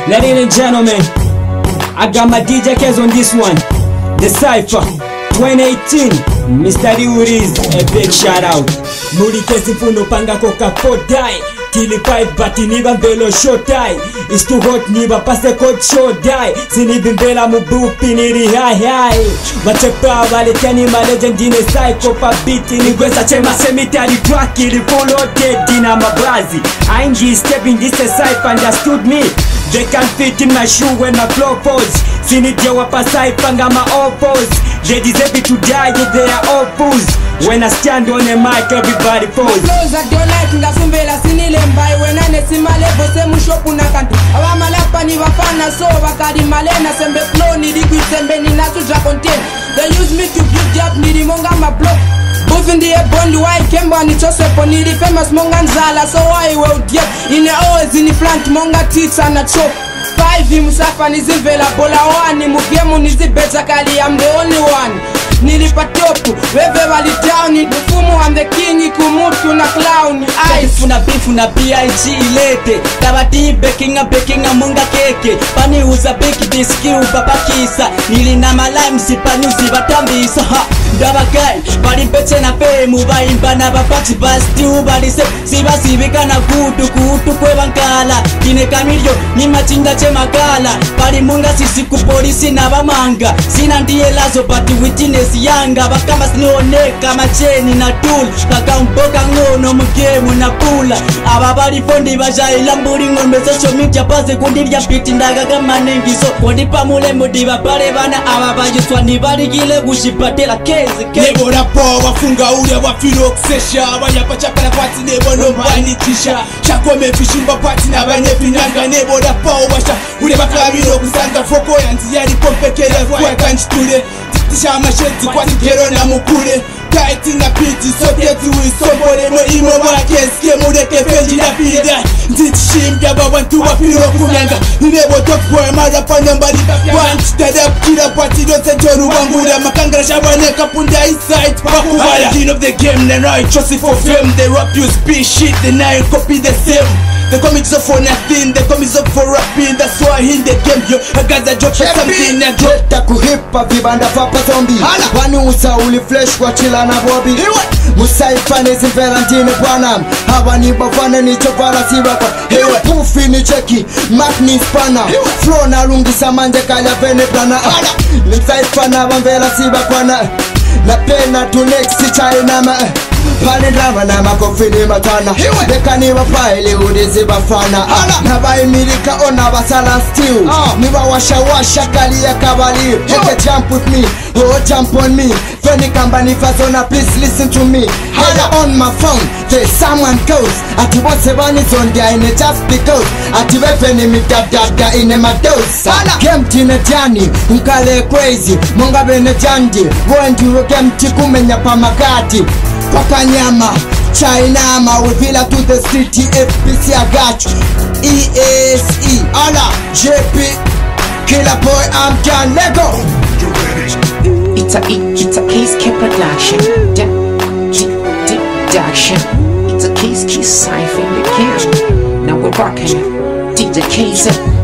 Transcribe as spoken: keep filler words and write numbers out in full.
Ladies and gentlemen, I got my D J Kez on this one. The Cypher twenty eighteen, Mister Uriz, a big shout out. Muri kesi funo panga koka podai. Tili pipe bati niba mbelo shotai. It's too hot niba pase code show die. Sini bimbela mubupi niri hai hai. Machepa wale tani ma legend in a psycho pa beat. Nigweza chema cemetery track ili follow dead dina mabazi. I ain't just stepping this a Cypher understood me. They can fit in my shoe when my flow falls. Sini dia wapa Cypher ngama all pose. They deserve to die if they are all fools. When I stand on the mic, everybody falls. My flows I don't like, ngasumbela sinilembai. When I nesimale, bose mushopu na kantu. Awa malapa ni wafana so wakadi malena. Sembe flow ni liquid, sembe ni nasu ja contain. They use me to build up, nidi monga ma block. Both in the bondi why kemba ni chosepo. Nidi famous monga nzala, so why well yet. In the always in the plant, monga teeth and a chop. Five musafa nizivela bola wani. Mugemu nizibeta kali, I'm the only one. Nilipatopu, wewe wali down. Mfumu I'm the king, kumutu na clown. Ice Funa bifu na B I G ilete. Tabati baking a baking a munga keke. Pani uza beki diski ubabakisa. Nili na malai msipani usibatambisa. Daba gai, bali pete na pe muba imba na babati basti ubali se. Siba sibika na kutu kutu kwe bankala. Kine kamilyo, ni machinda che makala. Bali munga sisi kupolisi na bamanga. Sina ndiye lazo bati witness yanga. Bakama sinioneka macheni na tool. Kaka mboka ngono mgemu na pula. Aba bali fondi bajaila mburi ngombe social media base kundi ya piti ndaga kama nengiso. Kondi pamule mudiba pale bana aba bajiswa ni bali gile gushipatela keze keze. Nebo rapo wafunga ule wafilo kusesha. Wanyapa chapa na pati nebo nombani tisha. Chako mefishimba pati na banyefi nyanga. Nebo rapo washa ule bakabilo kusanga foko yanzi yari pompekele kwa kanchitule. Tisha masheti kwa tikero na mukule. Kaiti na piti sote tuwi sombole mo imo wakeske mureke feji na pida. Nzitishimya babantu wafilo kumyanga. Nebo tokwe marapa nambari punch tada kila pati dote joru wangura. Makangara shabane kapunda inside wakubara. King of the game na right trust for fame. They rap you speak shit then I copy the same. They call me just for nothing, they call me just for rapping. That's why in the game yo, I got that drop for something I drop. Takuhipa vibanda papa zombie. Wani usa uli flesh kwa chila na bobi. Musaifa nezi verantine bwana. Hawa ni bavane ni chovala siwa kwa. Hewe pufi ni cheki, mak ni spana. Flow na lungi samanje kaya vene plana. Musaifa na wambela siwa kwa na. Na pena tu next China ma. Pale drama na makofini matana. Deka ni wapaili udizi bafana. Nabai milika ona basala stew. Niwa washa washa kali ya kabali. Okay, jump with me, oh jump on me. Feni kambani fazona, please listen to me. Higher on my phone, there's someone goes. Ati wase bani zondia ine just because. Ati wefeni mitadada ine madosa. Game tine jani, unkale crazy. Monga bene jandi, wenduro game tikumenya pa makati. Paka nyama, China ma we villa to the city. F P C I got you. E S E, ala J P, Killer Boy, I'm John Lego. It's a it's a Case K production. Production. It's a Case K Cypher in the camp. Now we're rocking D J Kez.